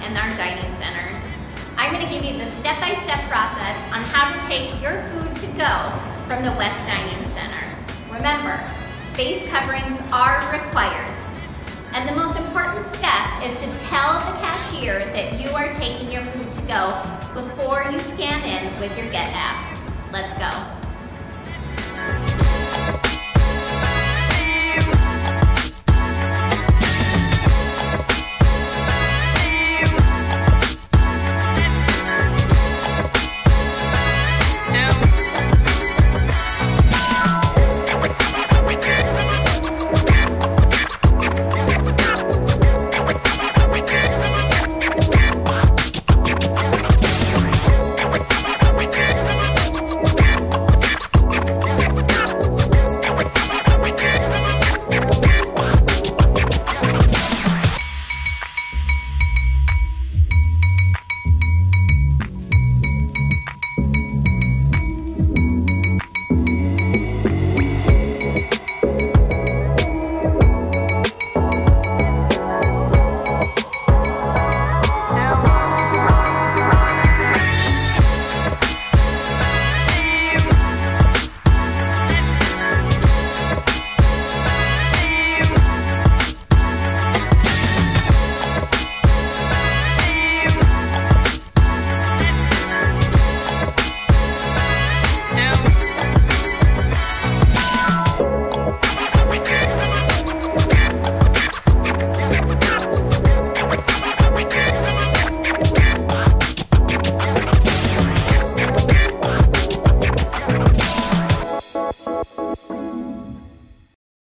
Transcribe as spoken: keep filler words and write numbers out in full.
in our dining centers. I'm going to give you the step-by-step process on how to take your food to go from the West Dining Center. Remember, face coverings are required. And the most important step is to tell the cashier that you are taking your food to go before you scan in with your Get app. Let's go.